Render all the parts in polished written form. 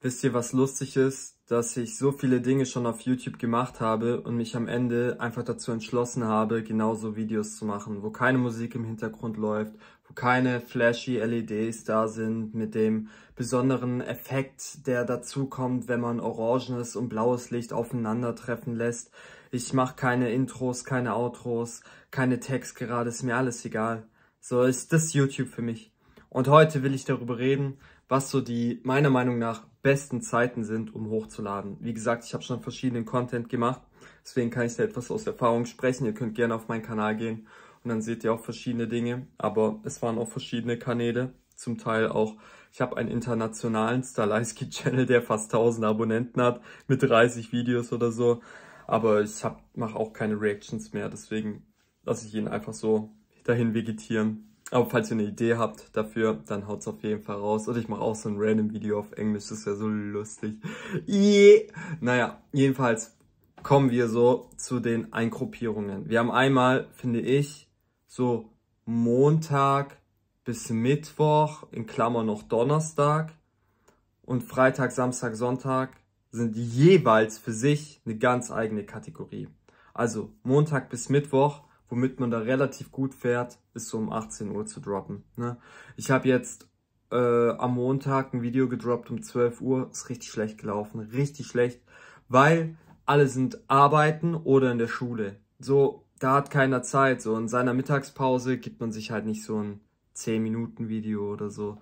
Wisst ihr, was lustig ist? Dass ich so viele Dinge schon auf YouTube gemacht habe und mich am Ende einfach dazu entschlossen habe, genauso Videos zu machen, wo keine Musik im Hintergrund läuft, wo keine flashy LEDs da sind mit dem besonderen Effekt, der dazu kommt, wenn man orangenes und blaues Licht aufeinandertreffen lässt. Ich mache keine Intros, keine Outros, keine Tags gerade, ist mir alles egal. So ist das YouTube für mich. Und heute will ich darüber reden, was so die meiner Meinung nach besten Zeiten sind, um hochzuladen. Wie gesagt, ich habe schon verschiedenen Content gemacht, deswegen kann ich da etwas aus Erfahrung sprechen. Ihr könnt gerne auf meinen Kanal gehen und dann seht ihr auch verschiedene Dinge, aber es waren auch verschiedene Kanäle, zum Teil auch. Ich habe einen internationalen Starlayski-Channel, der fast 1000 Abonnenten hat, mit 30 Videos oder so, aber ich mache auch keine Reactions mehr, deswegen lasse ich ihn einfach so dahin vegetieren. Aber falls ihr eine Idee habt dafür, dann haut's auf jeden Fall raus. Oder ich mache auch so ein random Video auf Englisch, das ist ja so lustig. Yeah. Naja, jedenfalls kommen wir so zu den Eingruppierungen. Wir haben einmal, finde ich, so Montag bis Mittwoch, in Klammern noch Donnerstag, und Freitag, Samstag, Sonntag sind jeweils für sich eine ganz eigene Kategorie. Also Montag bis Mittwoch, womit man da relativ gut fährt, ist so um 18 Uhr zu droppen. Ne? Ich habe jetzt am Montag ein Video gedroppt um 12 Uhr, ist richtig schlecht gelaufen, richtig schlecht, weil alle sind arbeiten oder in der Schule. So, da hat keiner Zeit. So in seiner Mittagspause gibt man sich halt nicht so ein 10-Minuten-Video oder so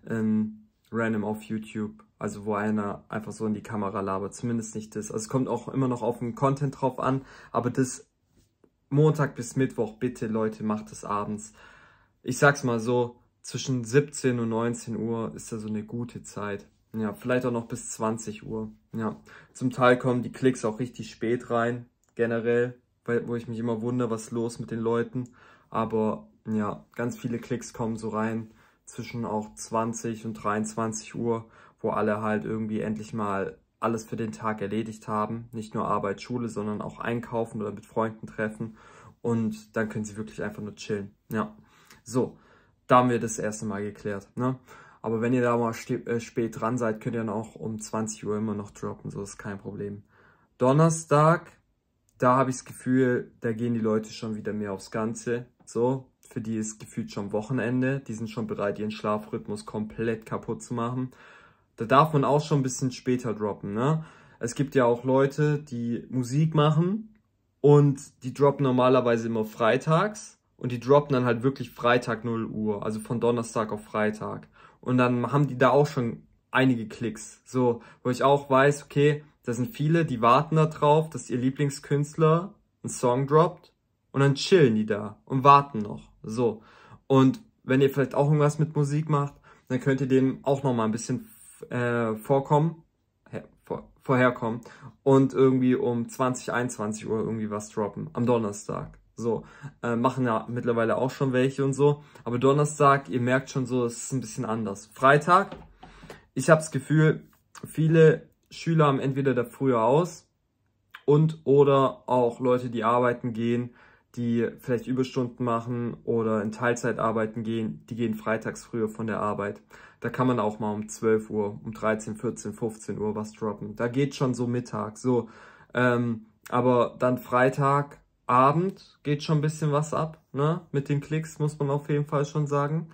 random auf YouTube. Also wo einer einfach so in die Kamera labert, zumindest nicht das. Also es kommt auch immer noch auf den Content drauf an, aber das Montag bis Mittwoch, bitte Leute, macht es abends. Ich sag's mal so, zwischen 17 und 19 Uhr ist da so eine gute Zeit. Ja, vielleicht auch noch bis 20 Uhr. Ja, zum Teil kommen die Klicks auch richtig spät rein, generell, wo ich mich immer wundere, was ist los mit den Leuten. Aber ja, ganz viele Klicks kommen so rein zwischen auch 20 und 23 Uhr, wo alle halt irgendwie endlich mal alles für den Tag erledigt haben. Nicht nur Arbeit, Schule, sondern auch einkaufen oder mit Freunden treffen. Und dann können sie wirklich einfach nur chillen. Ja, so, da haben wir das erste Mal geklärt. Ne? Aber wenn ihr da mal spät dran seid, könnt ihr dann auch um 20 Uhr immer noch droppen. So ist kein Problem. Donnerstag, da habe ich das Gefühl, da gehen die Leute schon wieder mehr aufs Ganze. So, für die ist gefühlt schon Wochenende. Die sind schon bereit, ihren Schlafrhythmus komplett kaputt zu machen. Da darf man auch schon ein bisschen später droppen, ne? Es gibt ja auch Leute, die Musik machen und die droppen normalerweise immer freitags und die droppen dann halt wirklich Freitag 0 Uhr, also von Donnerstag auf Freitag. Und dann haben die da auch schon einige Klicks, so, wo ich auch weiß, okay, da sind viele, die warten da drauf, dass ihr Lieblingskünstler einen Song droppt und dann chillen die da und warten noch, so. Und wenn ihr vielleicht auch irgendwas mit Musik macht, dann könnt ihr dem auch nochmal ein bisschen vorherkommen und irgendwie um 20, 21 Uhr irgendwie was droppen, am Donnerstag. So, machen ja mittlerweile auch schon welche und so, aber Donnerstag, ihr merkt schon so, es ist ein bisschen anders. Freitag, ich habe das Gefühl, viele Schüler haben entweder da früher aus und oder auch Leute, die arbeiten gehen, die vielleicht Überstunden machen oder in Teilzeit arbeiten gehen, die gehen freitags früher von der Arbeit. Da kann man auch mal um 12 Uhr, um 13, 14, 15 Uhr was droppen. Da geht schon so Mittag, so. Aber dann Freitagabend geht schon ein bisschen was ab, ne? Mit den Klicks, muss man auf jeden Fall schon sagen.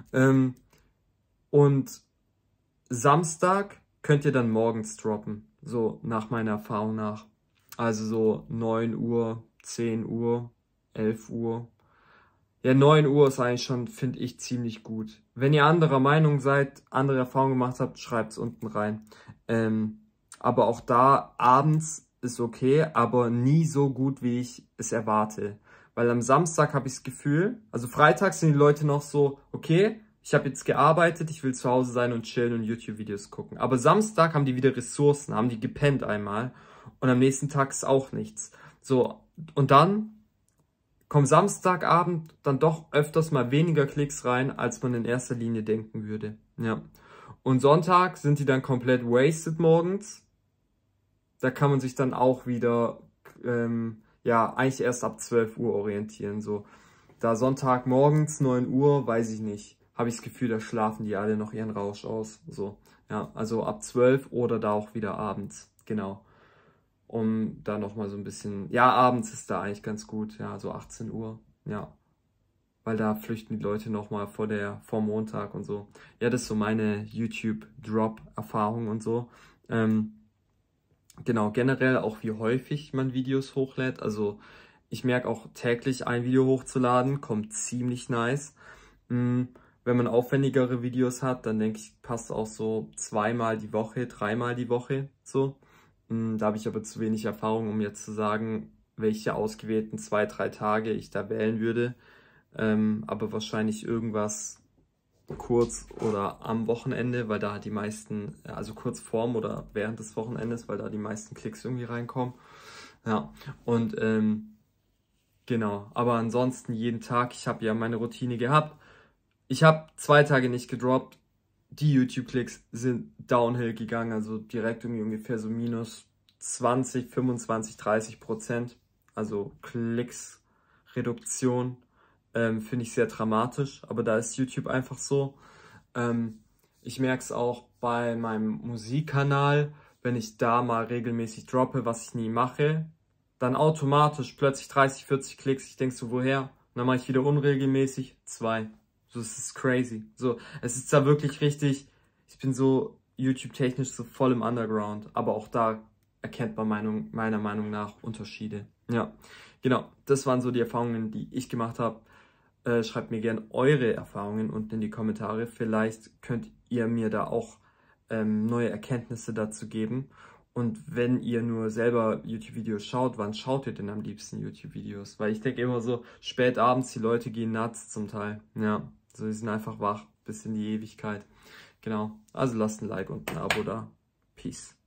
Und Samstag könnt ihr dann morgens droppen, so nach meiner Erfahrung nach. Also so 9 Uhr, 10 Uhr, 11 Uhr. Ja, 9 Uhr ist eigentlich schon, finde ich, ziemlich gut. Wenn ihr anderer Meinung seid, andere Erfahrungen gemacht habt, schreibt es unten rein. Aber auch da, abends ist okay, aber nie so gut, wie ich es erwarte. Weil am Samstag habe ich das Gefühl, also freitags sind die Leute noch so, okay, ich habe jetzt gearbeitet, ich will zu Hause sein und chillen und YouTube-Videos gucken. Aber Samstag haben die wieder Ressourcen, haben die gepennt einmal und am nächsten Tag ist auch nichts. So, und dann kommt Samstagabend dann doch öfters mal weniger Klicks rein, als man in erster Linie denken würde. Ja. Und Sonntag sind die dann komplett wasted morgens. Da kann man sich dann auch wieder, ja, eigentlich erst ab 12 Uhr orientieren. So. Da Sonntag morgens 9 Uhr, weiß ich nicht, habe ich das Gefühl, da schlafen die alle noch ihren Rausch aus. So. Ja, also ab 12 oder da auch wieder abends, genau. Um da nochmal so ein bisschen, ja, abends ist da eigentlich ganz gut, ja, so 18 Uhr, ja. Weil da flüchten die Leute nochmal vor Montag und so. Ja, das ist so meine YouTube-Drop-Erfahrung und so. Genau, generell auch wie häufig man Videos hochlädt. Also ich merke auch täglich ein Video hochzuladen, kommt ziemlich nice. Wenn man aufwendigere Videos hat, dann denke ich, passt auch so 2-mal die Woche, 3-mal die Woche so. Da habe ich aber zu wenig Erfahrung, um jetzt zu sagen, welche ausgewählten 2-3 Tage ich da wählen würde. Aber wahrscheinlich irgendwas kurz oder am Wochenende, weil da die meisten, also kurz vorm oder während des Wochenendes, weil da die meisten Klicks irgendwie reinkommen. Ja, und genau, aber ansonsten jeden Tag, ich habe ja meine Routine gehabt. Ich habe 2 Tage nicht gedroppt. Die YouTube-Klicks sind downhill gegangen, also direkt irgendwie ungefähr so minus 20, 25, 30%. Also Klicks-Reduktion. Finde ich sehr dramatisch, aber da ist YouTube einfach so. Ich merke es auch bei meinem Musikkanal, wenn ich da mal regelmäßig droppe, was ich nie mache, dann automatisch plötzlich 30, 40 Klicks. Ich denke so, woher? Und dann mache ich wieder unregelmäßig 2. So, es ist crazy. So, es ist da wirklich richtig, ich bin so YouTube-technisch so voll im Underground, aber auch da erkennt man meiner Meinung nach Unterschiede. Ja, genau, das waren so die Erfahrungen, die ich gemacht habe. Schreibt mir gerne eure Erfahrungen unten in die Kommentare. Vielleicht könnt ihr mir da auch neue Erkenntnisse dazu geben. Und wenn ihr nur selber YouTube-Videos schaut, wann schaut ihr denn am liebsten YouTube-Videos? Weil ich denke immer so, spät abends, die Leute gehen nuts zum Teil. Ja, so, die sind einfach wach bis in die Ewigkeit. Genau, also lasst ein Like und ein Abo da. Peace.